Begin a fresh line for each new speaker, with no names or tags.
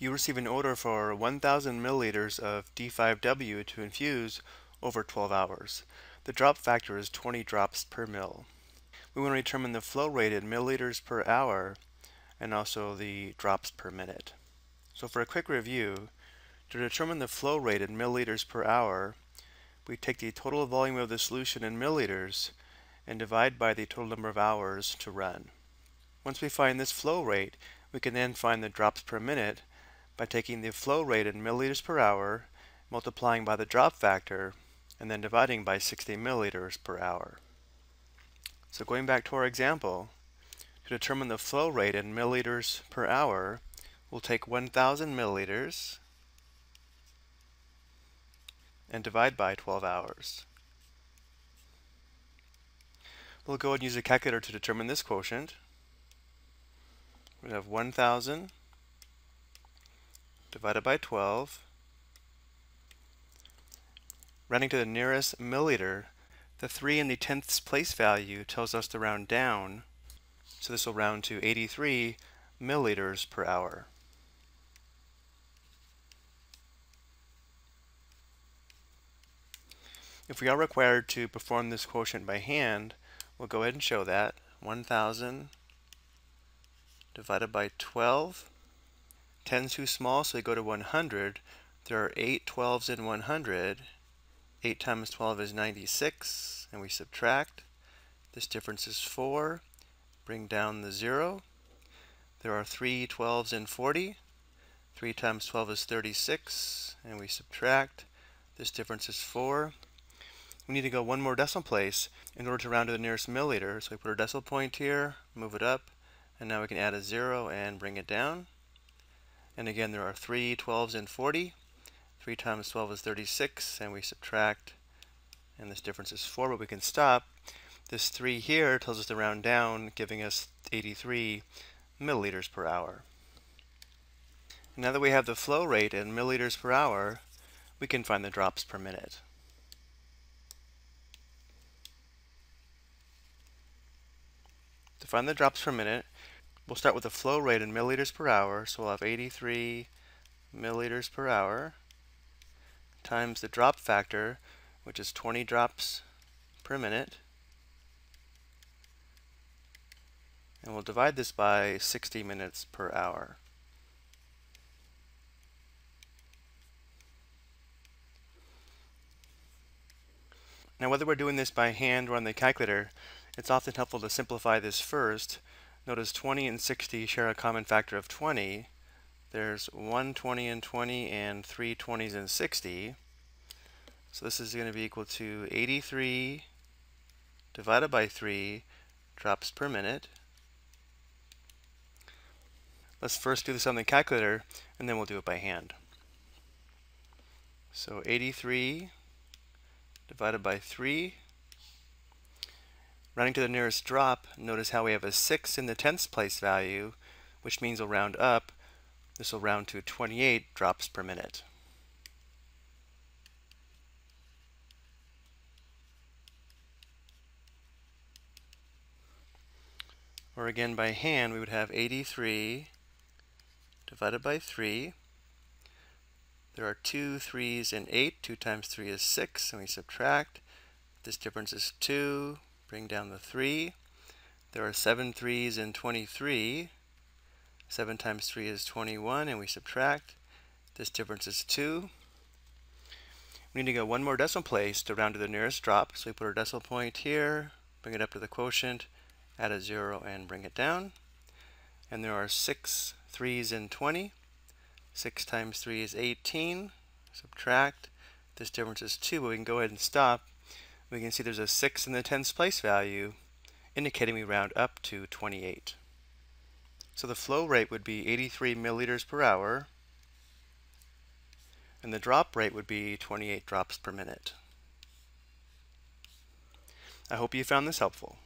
You receive an order for 1,000 milliliters of D5W to infuse over 12 hours. The drop factor is 20 drops per mil. We want to determine the flow rate in milliliters per hour and also the drops per minute. So for a quick review, to determine the flow rate in milliliters per hour, we take the total volume of the solution in milliliters and divide by the total number of hours to run. Once we find this flow rate, we can then find the drops per minute by taking the flow rate in milliliters per hour, multiplying by the drop factor, and then dividing by 60 milliliters per hour. So going back to our example, to determine the flow rate in milliliters per hour, we'll take 1,000 milliliters and divide by 12 hours. We'll go ahead and use a calculator to determine this quotient. We have 1,000 divided by 12. Rounding to the nearest milliliter, the 3 in the tenths place value tells us to round down, so this will round to 83 milliliters per hour. If we are required to perform this quotient by hand, we'll go ahead and show that. 1,000 divided by 12. 10 is too small, so we go to 100. There are 8 12s in 100. 8 times 12 is 96, and we subtract. This difference is 4. Bring down the 0. There are 3 12s in 40. 3 times 12 is 36, and we subtract. This difference is 4. We need to go one more decimal place in order to round to the nearest milliliter. So we put our decimal point here, move it up, and now we can add a 0 and bring it down. And again, there are 3 12s in 40. 3 times 12 is 36, and we subtract, and this difference is 4, but we can stop. This 3 here tells us to round down, giving us 83 milliliters per hour. Now that we have the flow rate in milliliters per hour, we can find the drops per minute. To find the drops per minute, we'll start with the flow rate in milliliters per hour, so we'll have 83 milliliters per hour times the drop factor, which is 20 drops per minute, and we'll divide this by 60 minutes per hour. Now, whether we're doing this by hand or on the calculator, it's often helpful to simplify this first. Notice 20 and 60 share a common factor of 20. There's 1 20 and 20 and 3 20s and 60. So this is going to be equal to 83 divided by 3 drops per minute. Let's first do this on the calculator, and then we'll do it by hand. So 83 divided by 3. Rounding to the nearest drop, notice how we have a 6 in the tenths place value, which means we'll round up. This will round to 28 drops per minute. Or again by hand, we would have 83 divided by 3. There are 2 3s in 8. 2 times 3 is 6, and we subtract. This difference is 2. Bring down the 3. There are 7 3s in 23. 7 times 3 is 21, and we subtract. This difference is 2. We need to go one more decimal place to round to the nearest drop, so we put our decimal point here, bring it up to the quotient, add a 0 and bring it down. And there are 6 3s in 20. 6 times 3 is 18. Subtract. This difference is 2, but we can go ahead and stop. We can see there's a 6 in the tenths place value, indicating we round up to 28. So the flow rate would be 83 milliliters per hour, and the drop rate would be 28 drops per minute. I hope you found this helpful.